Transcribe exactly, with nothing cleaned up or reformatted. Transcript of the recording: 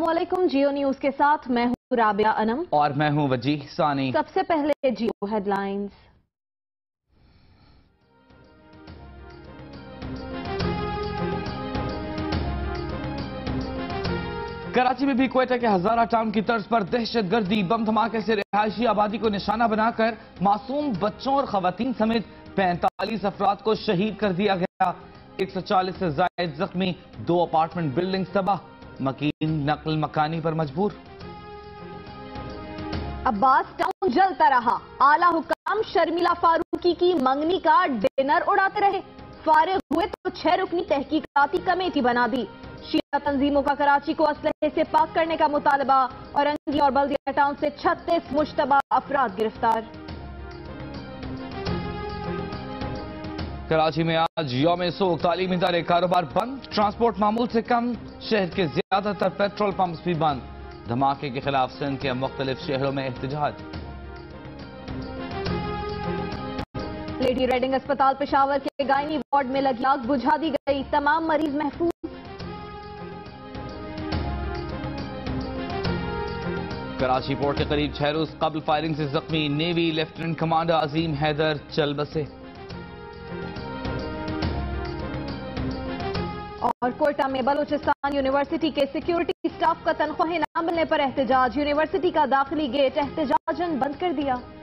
अस्सलाम वालेकुम। जियो न्यूज के साथ मैं हूँ राबिया अनम और मैं हूँ वजीह सानी। सबसे पहले जियो हेडलाइंस। कराची में भी क्वेटा के हजारा टाउन की तर्ज पर दहशत गर्दी बम धमाके से रिहायशी आबादी को निशाना बनाकर मासूम बच्चों और खवातीन समेत पैंतालीस अफराद को शहीद कर दिया गया। एक सौ चालीस से ज्यादा जख्मी, दो अपार्टमेंट बिल्डिंग तबाह, मकीन नकल मकानी पर मजबूर। अब्बास टाउन जलता रहा, आला हुकाम शर्मिला फारूकी की मंगनी का डिनर उड़ाते रहे। फारिग हुए तो छह रुकनी तहकीकाती कमेटी बना दी। शिया तंजीमों का कराची को असलहे से पाक करने का मुतालबा। औरंगी और बल्दिया टाउन से छत्तीस मुश्तबा अफराद गिरफ्तार। कराची में आज यौम सोग, तालीमी इदारे कारोबार बंद, ट्रांसपोर्ट मामूल से कम, शहर के ज्यादातर पेट्रोल पंप्स भी बंद। धमाके के खिलाफ सिंध के मुख्तलिफ शहरों में एहतजाज। लेडी रेडिंग अस्पताल पेशावर के गायनी वार्ड में लगी आग बुझा दी गई, तमाम मरीज महफूज। कराची पोर्ट के करीब छह रोज कबल फायरिंग से जख्मी navy lieutenant commander Azeem Haider चल बसे। और कोयटा में बलूचिस्तान यूनिवर्सिटी के सिक्योरिटी स्टाफ का तनख्वाहें न मिलने पर एहतजाज। यूनिवर्सिटी का दाखिली गेट एहतजाजन बंद कर दिया।